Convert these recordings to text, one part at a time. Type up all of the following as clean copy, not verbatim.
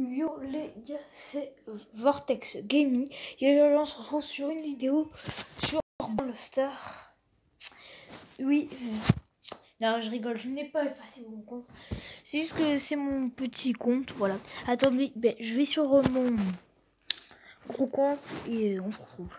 Yo les gars, c'est Vortex Gaming et aujourd'hui on se retrouve sur une vidéo sur Brawl Stars. Oui, non je rigole, je n'ai pas effacé mon compte, c'est juste que c'est mon petit compte, voilà. Attendez, je vais sur mon gros compte et on se retrouve.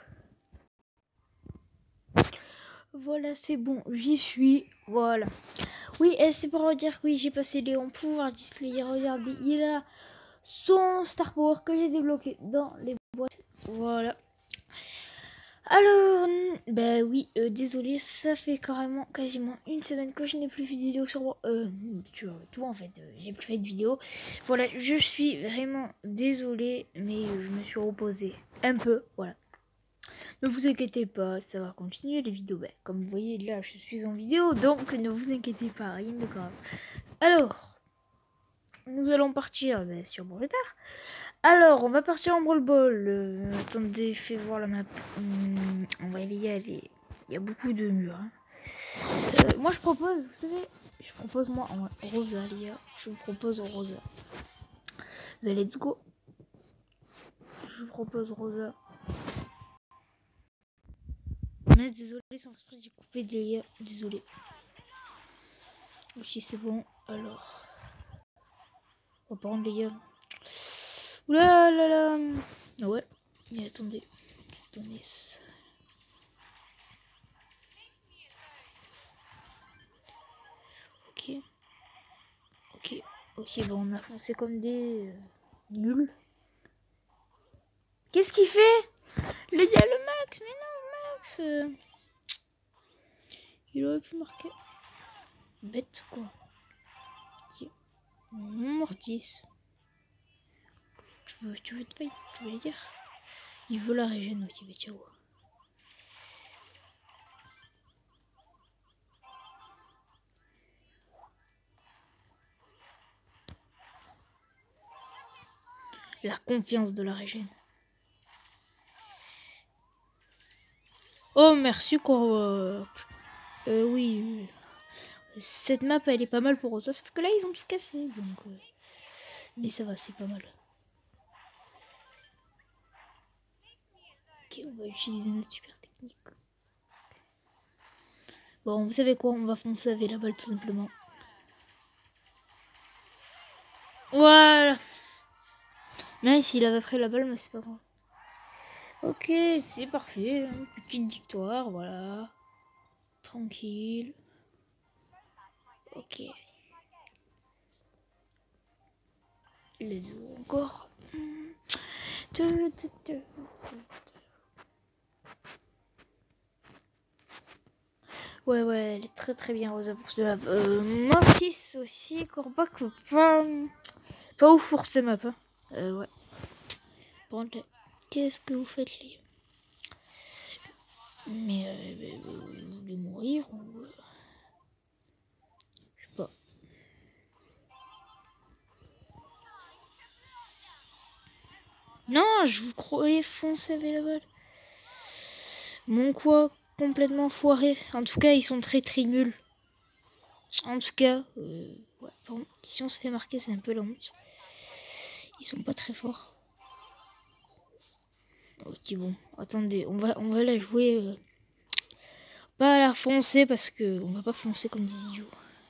Voilà, c'est bon, j'y suis, voilà. Oui, et c'est pour dire que oui, j'ai passé Léon pouvoir Disney, regardez, il a son Star Power que j'ai débloqué dans les boîtes. Voilà. Alors, oui, désolé, ça fait carrément quasiment une semaine que je n'ai plus fait de vidéo sur tout en fait, j'ai plus fait de vidéo. Voilà, je suis vraiment désolé, mais je me suis reposé un peu, voilà. Ne vous inquiétez pas, ça va continuer les vidéos. Comme vous voyez là, je suis en vidéo, donc ne vous inquiétez pas, rien de grave. Alors, nous allons partir sur Brawl Stars. Alors, on va partir en Brawl Ball. Attendez, fais voir la map. On va y aller. Il y a beaucoup de murs. Hein. Moi, je propose, vous savez, moi en Rosa, les gars. Je vous propose Rosa. Let's go. Je vous propose Rosa. Mais désolé, sans esprit, j'ai coupé des gars. Désolé. Ok, c'est bon. Alors, on va prendre les gars. Oula là là. Ah ouais. Mais attendez, je vais donner ça. Ok, bon, on a foncé comme des nuls. Qu'est-ce qu'il fait? Il y a le Max, mais non, Max. Il aurait pu marquer. Bête, quoi. Okay. Mon Mortis. Tu veux te fight? Tu veux les dire? Il veut la régène aussi, mais ciao. La confiance de la régène. Oh, merci, quoi. Oui. Cette map, elle est pas mal pour eux. Sauf que là, ils ont tout cassé. Donc, mais ça va, c'est pas mal. Ok, on va utiliser notre super technique. Bon, vous savez quoi? On va foncer avec la balle, tout simplement. Voilà. Mais s'il avait pris la balle, mais c'est pas grave. Ok, c'est parfait. Petite victoire, voilà. Tranquille. Ok. Les autres encore. Ouais, elle est très bien, Rosa, pour ce map. Mortis aussi, Corbac, pas ouf pour ce map. Hein. Ouais. Bon, qu'est-ce que vous faites, les... Mais vous voulez mourir ou... Je sais pas. Non, je vous croyais foncer avec la balle. Mon quoi, complètement foiré. En tout cas, ils sont très nuls. En tout cas, ouais, bon, si on se fait marquer, c'est un peu la honte. Ils sont pas très forts. Ok, bon, attendez, on va la jouer. Pas la foncer parce que on va pas foncer comme des idiots.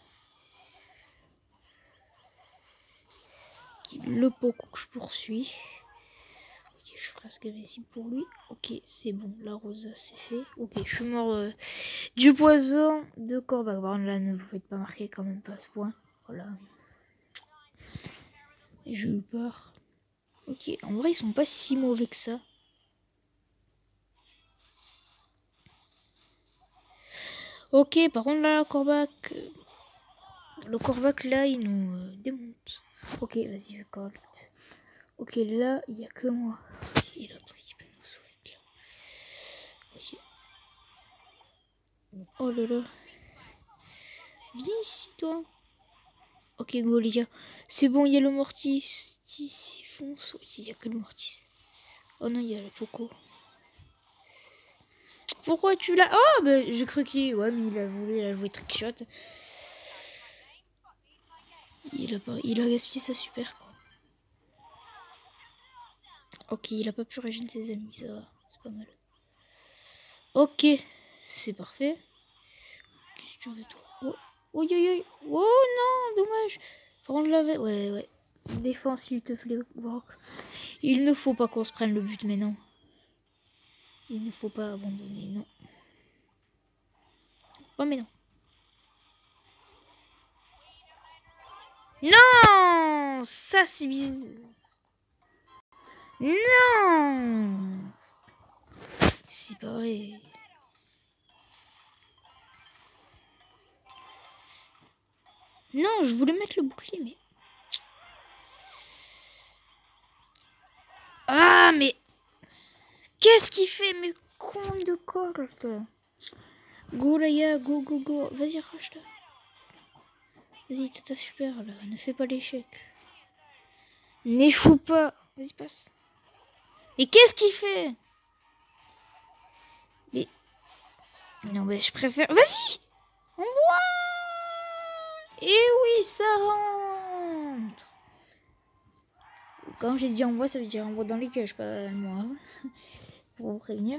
Okay, le Poco que je poursuis. Ok, je suis presque invincible pour lui. Ok, c'est bon, la Rosa c'est fait. Ok, je suis mort du poison de Corbac. Là, ne vous faites pas marquer quand même pas à ce point. Voilà. Et j'ai eu peur. Ok, en vrai, ils sont pas si mauvais que ça. Ok, par contre, là, le Corbac, là, il nous démonte. Ok, vas-y, je correct. Ok, là, il n'y a que moi. Et l'autre, il peut nous sauver. Ok. Oh là là. Viens ici, toi. Ok, go, les gars. C'est bon, il y a le Mortis. Il fonce. Il n'y a que le Mortis. Oh non, il y a le Poco. Pourquoi tu l'as... Oh, j'ai cru qu'il... Ouais, mais il a joué trickshot. Il a gaspillé sa super, quoi. Ok, il a pas pu régénérer ses amis, ça va, c'est pas mal. Ok, c'est parfait. Qu'est-ce que tu veux, toi? Oh, oh, non, dommage. Faut rendre la... Ouais. Défense, s'il te plaît, Brock. Il ne faut pas qu'on se prenne le but, mais non. Il ne faut pas abandonner, non. Oh, mais non. Non! Ça, c'est bizarre. Non! C'est pas vrai. Non, je voulais mettre le bouclier, mais... Ah, mais... Qu'est-ce qu'il fait, mais con de colle, Go, Laïa, go. Vas-y, rush, là. Vas-y, Tata super, là. Ne fais pas l'échec. N'échoue pas. Vas-y, passe. Mais qu'est-ce qu'il fait? Mais... Non, mais je préfère... Vas-y! Envoie! Et oui, ça rentre! Quand j'ai dit envoie, ça veut dire envoie dans les cages, pas moi. Pour vous prévenir.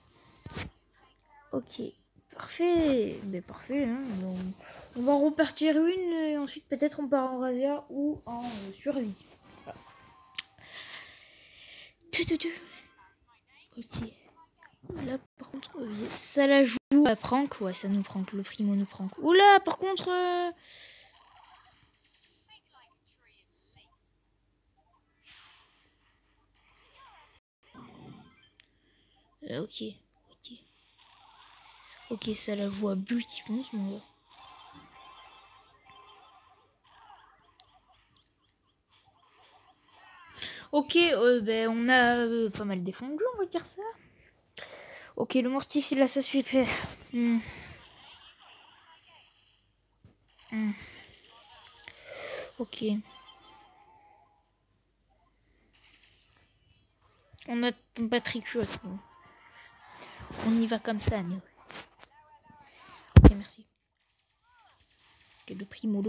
Ok. Parfait. Mais parfait, hein. Donc, on va repartir une et ensuite peut-être on part en razzia ou en survie. Voilà. Ok. Là, par contre, ça la joue à prank. Ouais, ça nous prank. Le primo nous prank. Oula, par contre... Ok. Ok, ça la joue à but qui fonce, mon gars. Ok, ben, on a pas mal défendu, on va dire ça. Ok, le mortis, il a ça super. Ok. On attend pas trichot. On y va comme ça, nous. Ok, merci. Ok, le primo.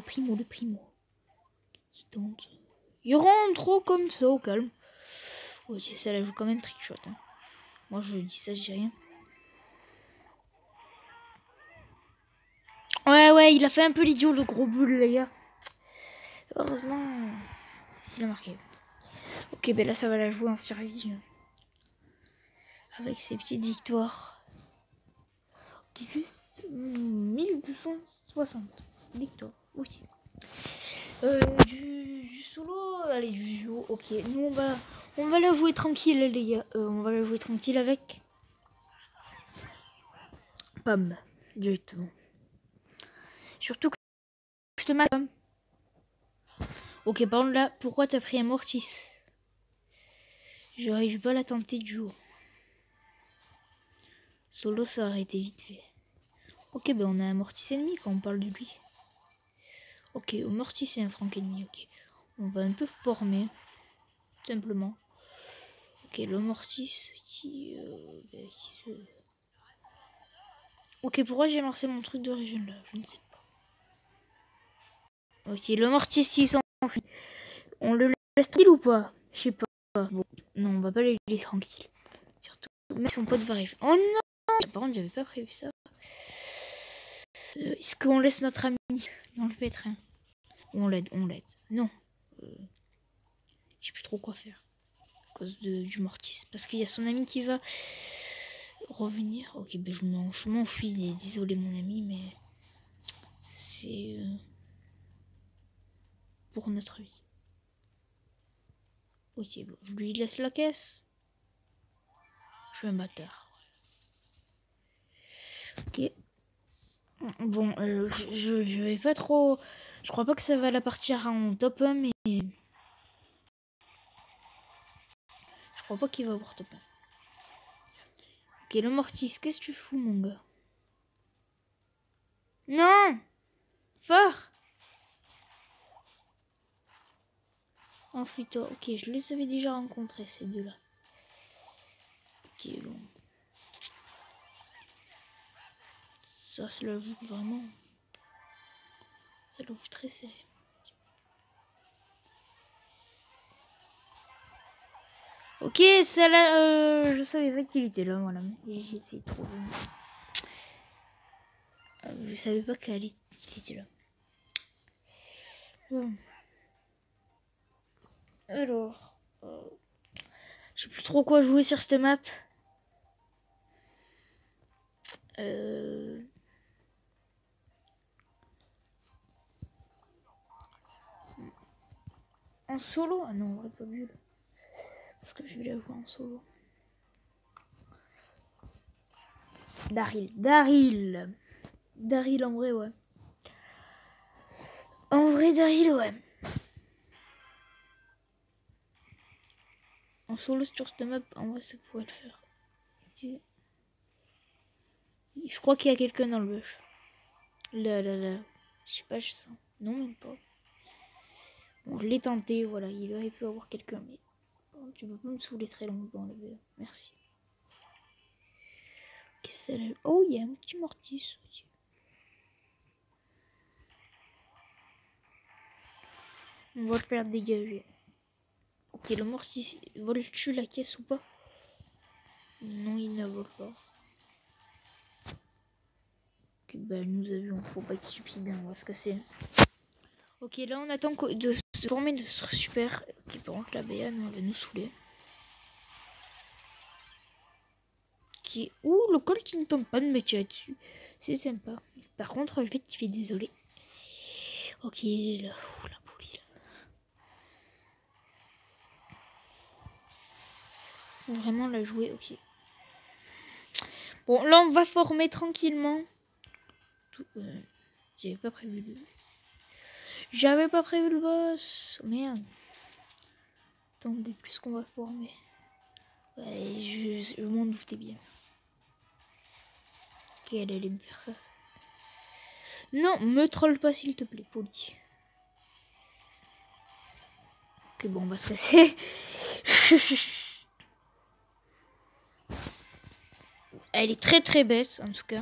Qui tente. Il rentre trop comme ça, au calme. Ok, ça la joue quand même trickshot. Hein. Moi, je dis ça, je dis rien. Ouais, il a fait un peu l'idiot, le gros boule, les gars. Heureusement, il a marqué. Ok, ben là, ça va la jouer en survie. Avec ses petites victoires. Juste 1260 victoires aussi. Du solo, allez, du duo, ok. Nous, on va la jouer tranquille, les gars. On va la jouer tranquille avec Pam, directement. Surtout que je te mets Pam. Ok, par contre là, pourquoi t'as pris un Mortis? J'aurais dû pas la tenter duo. Solo, ça aurait été vite fait. Ok, ben on a un Mortis ennemi quand on parle de lui. Ok, au Mortis c'est un Frank ennemi, ok. On va un peu former, simplement. Ok, le Mortis qui se... Ok, pourquoi j'ai lancé mon truc de région là? Je ne sais pas. Ok, le Mortis il s'enfuit. On le laisse tranquille ou pas? Je sais pas. Bon, non, on va pas les laisser tranquilles. Surtout, mais son pote va arriver. Oh non! Par contre, j'avais pas prévu ça. Est-ce qu'on laisse notre ami dans le pétrin? On l'aide. Non. Je sais plus trop quoi faire. À cause du Mortis. Parce qu'il y a son ami qui va revenir. Ok, ben je m'enfuis. Désolé mon ami, mais c'est pour notre vie. Ok, bon, je lui laisse la caisse. Je suis un bâtard. Ok. Bon, je vais pas trop... Je crois pas que ça va la partir en top 1, mais... Je crois pas qu'il va avoir top 1. Ok, le Mortis, qu'est-ce que tu fous, mon gars? Non! Fort! Enfuis-toi. Ok, je les avais déjà rencontrés, ces deux-là. Ok, bon. Ça la joue vraiment. Ça la joue très serré. Ok, ça là, je savais pas qu'il était là, voilà. J'ai essayé de trouver. Je savais pas qu'il était là. Alors, je sais plus trop quoi jouer sur cette map. En solo? Ah non, on aurait pas vu. Parce que je vais la jouer en solo. Daryl en vrai, ouais. En vrai, Daryl, ouais. En solo sur cette map, en vrai, ça pourrait le faire. Okay. Je crois qu'il y a quelqu'un dans le bush. Là. Je sais pas, je sens. Non, même pas. Bon, je l'ai tenté, voilà. Il aurait pu avoir quelqu'un, mais bon, tu peux pas me saouler très longtemps dans le BE. Merci. Qu'est-ce que c'est? Oh, il y a un petit mortis. Okay. On va le faire dégager. Ok, le mortis, vole-tu la caisse ou pas? Non, il ne vole pas. Ok, bah nous avions, faut pas être stupide, hein, on va se casser. Ok, là on attend de se former notre super. Ok, par contre la BA, non, elle va nous saouler. Ok, ouh, le colt il ne tombe pas de me tirer dessus. C'est sympa. Par contre, je vais te désolé. Ok, là, ouh, la poulie là. Faut vraiment la jouer, ok. Bon, là on va former tranquillement. J'avais pas prévu le... J'avais pas prévu le boss. Merde. Attendez, plus qu'on va former. Ouais, je m'en doutais bien. Ok, elle allait me faire ça. Non, me troll pas s'il te plaît, poli. Ok, bon, on va se casser. Elle est très très bête, en tout cas.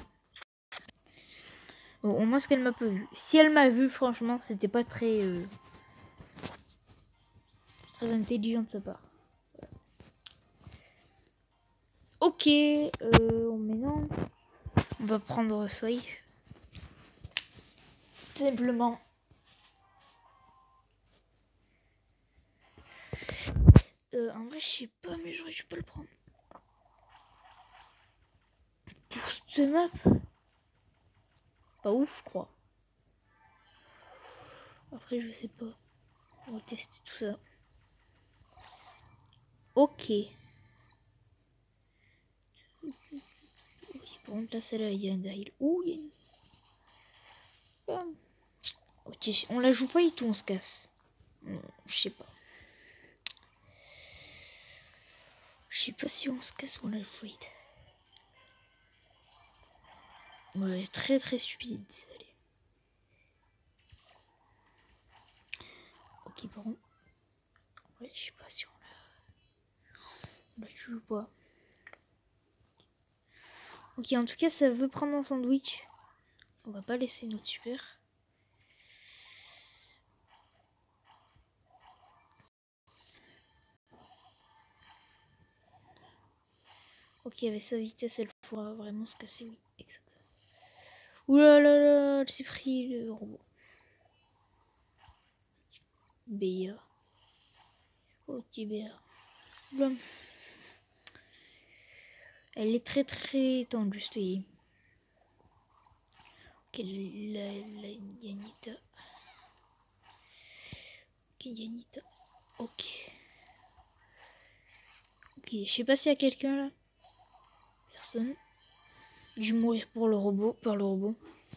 Bon, au moins ce qu'elle m'a pas vu. Si elle m'a vu, franchement, c'était pas très... très intelligent de sa part. Ok, maintenant, on va prendre Sway. Simplement. En vrai, je sais pas, mais j'aurais dû pas le prendre. Pour cette map, pas ouf, je crois. Après, je sais pas. On va tester tout ça. Ok. Par contre, là, celle-là, il y a un Daryl. Ouh, il y a une... Bam. Ok, on la joue fight ou on se casse? Je sais pas. Je sais pas si on se casse ou on la joue fight. Ouais, très très stupide. Allez. Ok, par contre. Ouais, je sais pas si on la joue pas. Ok, en tout cas, ça veut prendre un sandwich. On va pas laisser notre super. Ok, avec sa vitesse, elle pourra vraiment se casser, oui, exactement. Ouh là là là, elle s'est pris le robot. Béa. Ok, Béa. Bon. Elle est très très tendue, juste. Ok, la Yanita. Ok, Yanita. Ok. Ok, je sais pas s'il y a quelqu'un là. Personne. J'ai dû mourir pour le robot, par le robot.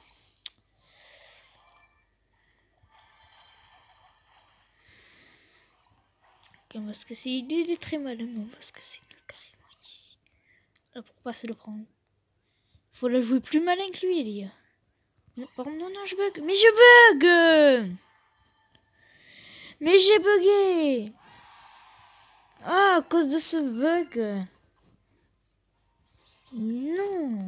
Ok, on va se casser. Il est très malin, mais on va se casser carrément ici. Là, pour pas se le prendre. Faut la jouer plus malin que lui, les gars. Non, pardon, non, je bug. Mais je bug! Mais j'ai bugué! Ah, à cause de ce bug. Non.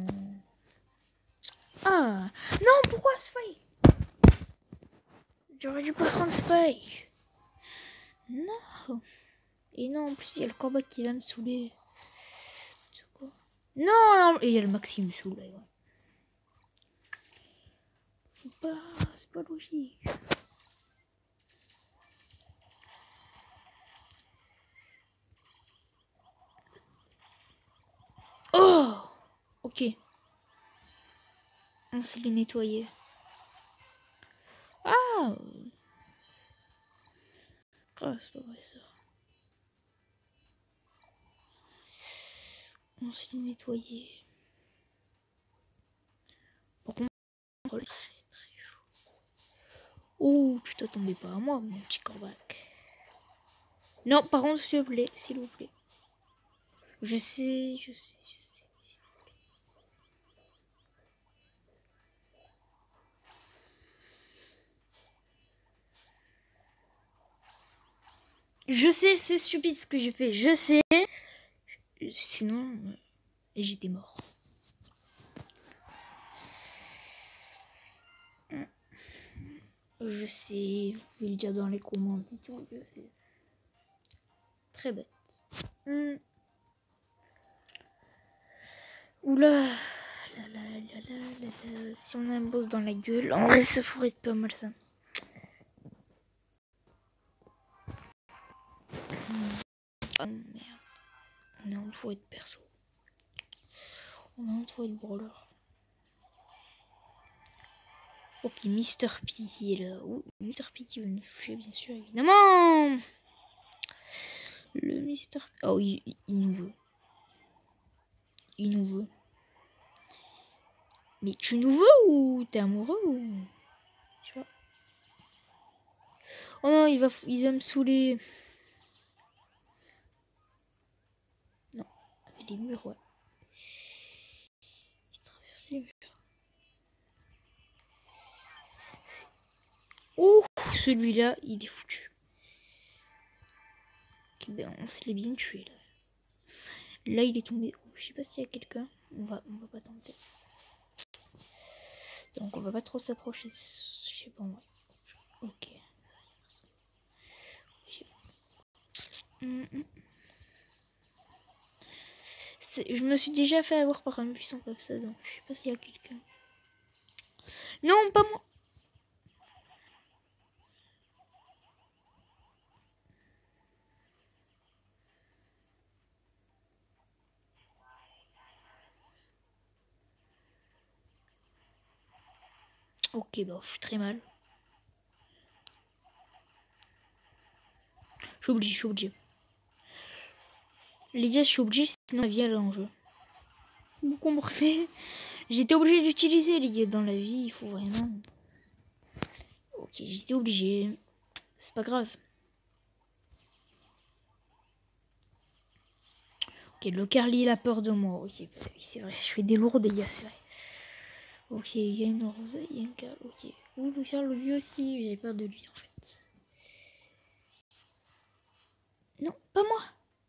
Ah. Non, pourquoi Spike? J'aurais dû pas prendre Spike. Non. Et non, en plus, il y a le combat qui va me saouler. Quoi? Non, non, et il y a le Maxi qui me saoule. Ouais. C'est pas logique. Oh! Ok. On se les nettoyer. Ah! Oh, c'est pas vrai ça. On se les nettoyer. Par contre, très très chaud. Oh, tu t'attendais pas à moi, mon petit corbac. Non, par contre, s'il vous plaît. Je sais. Je sais, c'est stupide ce que j'ai fait. Je sais. Sinon, j'étais mort. Je sais, vous pouvez le dire dans les commentaires et tout. Je sais. Très bête. Oula. Si on a un boss dans la gueule, en vrai, ça pourrait être pas mal ça. Oh merde. On est entouré de perso. On est entouré de brawlers. Ok, Mr. P qui est là. Ouh, Mr. P qui veut nous toucher, bien sûr, évidemment. Le Mr. P. Oh, il nous veut. Il nous veut. Mais tu nous veux ou t'es amoureux ou... Je sais pas. Oh non, il va me saouler. Non, avec les murs, ouais. Il traverse les murs. Ouh, celui-là, il est foutu. Ok, ben on se l'est bien tué là. Là, il est tombé. Oh, je sais pas s'il y a quelqu'un. On va pas tenter. Donc, on va pas trop s'approcher. Je sais pas, ouais. Ok. Je me suis déjà fait avoir par un buisson comme ça, donc je sais pas s'il y a quelqu'un. Non, pas moi. Ok, bah je suis très mal. Je suis obligé. Les gars, je suis obligé, sinon la vie elle est en jeu. Vous comprenez? J'étais obligé d'utiliser les gars dans la vie, il faut vraiment. Ok, j'étais obligé. C'est pas grave. Ok, le Carly il a peur de moi. Ok, bah oui, c'est vrai, je fais des lourds dégâts, c'est vrai. Ok, il y a une rose, il y a un Carl, ok. Ouh, le Carl lui aussi, j'ai peur de lui en fait. Non, pas moi.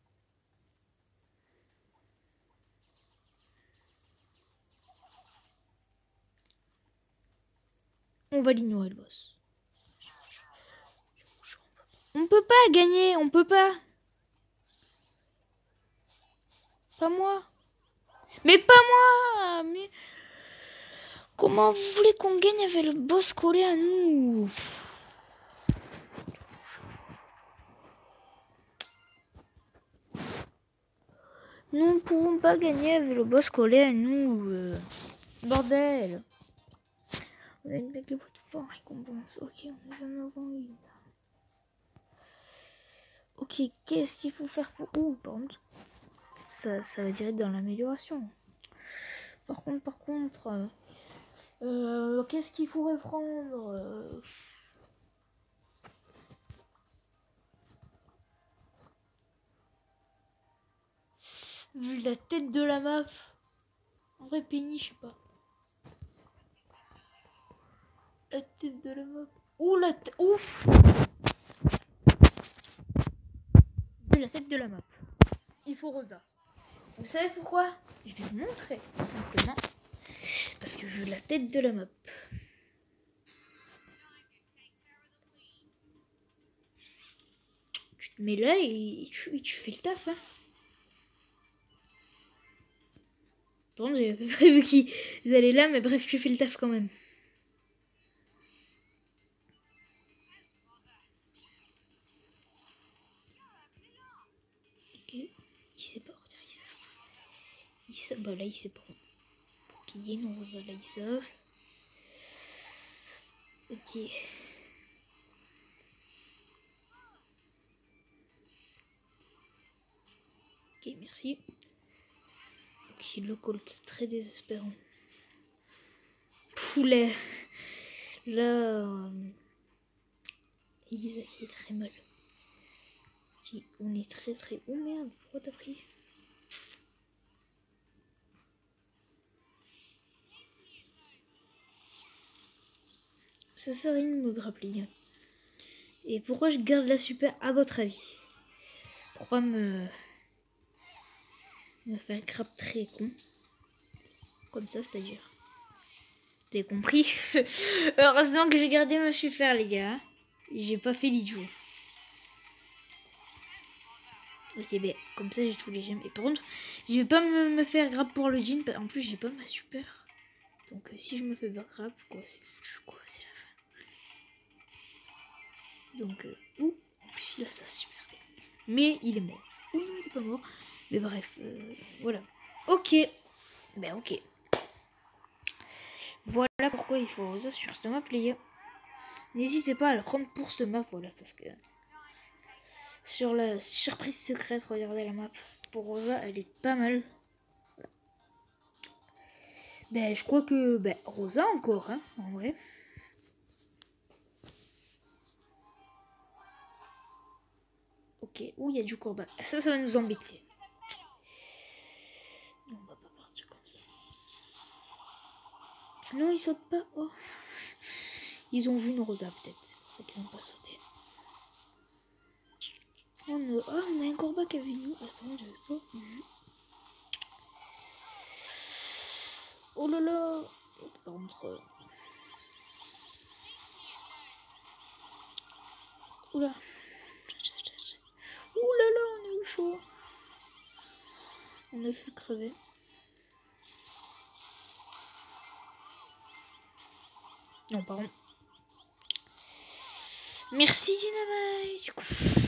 On va l'ignorer le boss. On peut pas gagner, on peut pas. Pas moi. Mais pas moi. Mais comment vous voulez qu'on gagne avec le boss collé à nous? Nous ne pouvons pas gagner avec le boss collé à nous. Bordel. On a une blague de pour récompense. Ok, on est en avant une. Ok, qu'est-ce qu'il faut faire pour... Oh, par contre, ça va direct dans l'amélioration. Par contre, qu'est-ce qu'il faudrait prendre Vu la tête de la map. En vrai, Penny, je sais pas. La tête de la map. Ouh, la tête. Ouf. Vu la tête de la map. Il faut Rosa. Vous savez pourquoi? Je vais vous montrer. Simplement. Parce que je veux la tête de la map. Tu te mets là et tu fais le taf. Hein. Bon, j'ai prévu qu'ils allaient là, mais bref, tu fais le taf quand même. Ok, il sait pas, ils savent. Bah là, il sait pas. Ok, il y a une Rosa, là, ils savent. Ok. Ok, merci. Ok, le Colt, très désespérant. Poulet. Là, Elisa qui est très mal. Okay, on est très. Oh merde, pourquoi t'as pris? Ça sert à rien de me grappler. Et pourquoi je garde la super à votre avis? Pourquoi me faire grappe très con? Comme ça, c'est-à-dire. Vous avez compris? Heureusement que j'ai gardé ma super, les gars. J'ai pas fait l'idiot. Ok, ben, comme ça, j'ai tous les gemmes. Et par contre, je vais pas me faire grappe pour le jean. En plus, j'ai pas ma super. Donc, si je me fais pas grappe, c'est la fin. Donc, en plus, là, ça super. Mais il est mort. Ou non, il est pas mort. Mais bref, voilà. Ok. Ben, ok. Voilà pourquoi il faut Rosa sur cette map, les gars. N'hésitez pas à la prendre pour cette map, voilà, parce que sur la surprise secrète, regardez la map. Pour Rosa, elle est pas mal. Voilà. Ben, je crois que Rosa encore, hein, en vrai. Ok, où il y a du combat. Ça va nous embêter. Non, on va pas partir comme ça. Non, ils sautent pas. Oh. Ils ont vu une Rosa, peut-être. C'est pour ça qu'ils n'ont pas sauté. On a un Corbac avec nous. Ah, par contre, j'avais pas vu. Oh là là. Par contre... Oula. Ouh là là, on a eu chaud. On a fait crever. Non, pardon. Merci Dynamite. Du coup.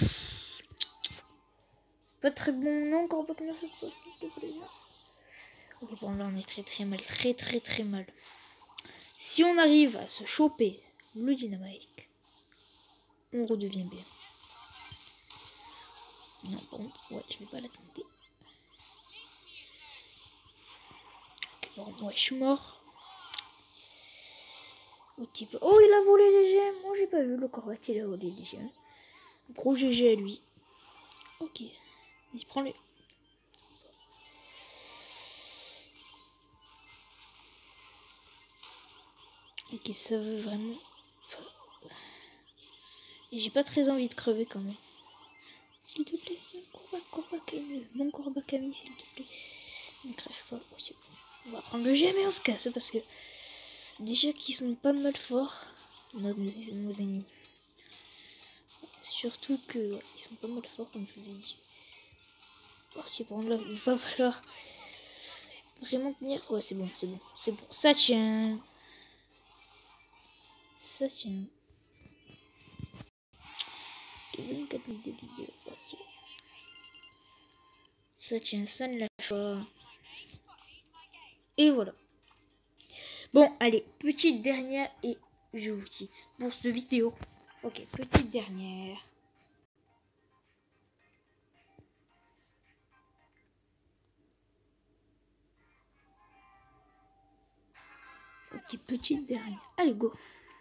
Pas très bon. Non, encore pas comme cette poste, s'il te plaît. Ok, bon, là, on est très mal. Très mal. Si on arrive à se choper le Dynamite, on redevient bien. Non, par contre, ouais, je vais pas la tenter. Bon, ouais, je suis mort. Oh, il a volé les gemmes. Moi, j'ai pas vu le Corvac, il a volé les gemmes. Gros GG à lui. Ok. Vas-y, prends-le. Ok, ça veut vraiment... Et j'ai pas très envie de crever quand même. S'il te plaît, mon Corbac ami, s'il te plaît. Ne crève pas. On va prendre le gemme et on se casse parce que... Déjà qu'ils sont pas mal forts, nos ennemis. Surtout que ils sont pas mal forts comme je vous ai dit. Bon, là, il va falloir vraiment tenir. Ouais, c'est bon. Ça tient. Ça tient. 24 minutes de vidéo. Ok. Ça tient, ça ne lâche pas. Et voilà. Bon, allez, petite dernière et je vous quitte pour cette vidéo. Ok, petite dernière. Ok, petite dernière. Allez, go.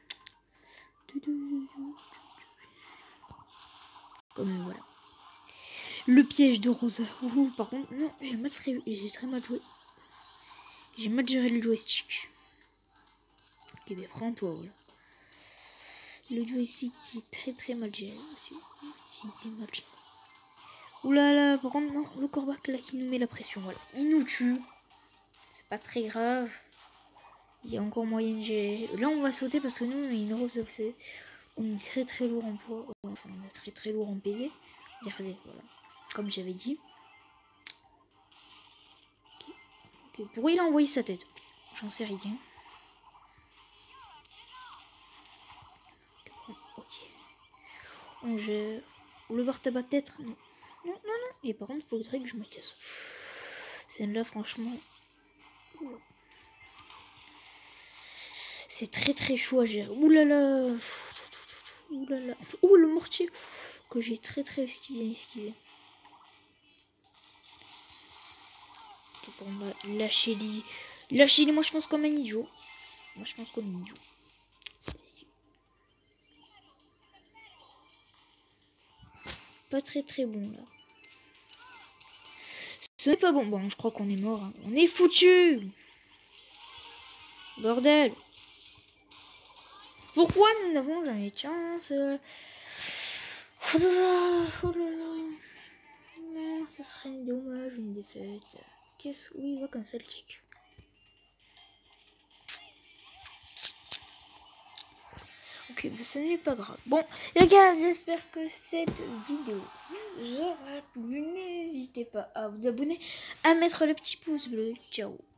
Comme voilà. Le piège de Rosa. Par contre, non, j'ai très mal joué. J'ai mal géré le joystick. Ok, bien prends-toi, voilà. Le joystick qui est très mal géré. C'est mal géré. Oulala, par contre, non, le Corbac là qui nous met la pression, voilà. Il nous tue. C'est pas très grave. Il y a encore moyen de gérer. Là, on va sauter parce que nous, on est une Europe d'accès. On est très lourd en poids. Enfin, on est très lourd en PV. Regardez, voilà. Comme j'avais dit. Ok. Pourquoi il a envoyé sa tête? J'en sais rien. Ok. On gère. Le bar tabac peut-être. Non. Non, non, non. Et par contre, il faudrait que je me casse. Celle-là, franchement. C'est très très chaud à gérer. Ouh là là. Ouh là là. Oh, le mortier. Que j'ai très très esquivé. Ok, bon, bah, lâchez-les. Lâchez-les, moi je pense comme un idiot. Pas très très bon là. Ce n'est pas bon. Bon, je crois qu'on est mort. Hein. On est foutu. Bordel. Pourquoi nous n'avons jamais de chance? Oh là là. Oh là là. Non, ce serait dommage une défaite. Qu'est-ce... Oui, il va comme ça le check. Ok, mais ce n'est pas grave. Bon, les gars, j'espère que cette vidéo vous aura plu. N'hésitez pas à vous abonner, à mettre le petit pouce bleu. Ciao.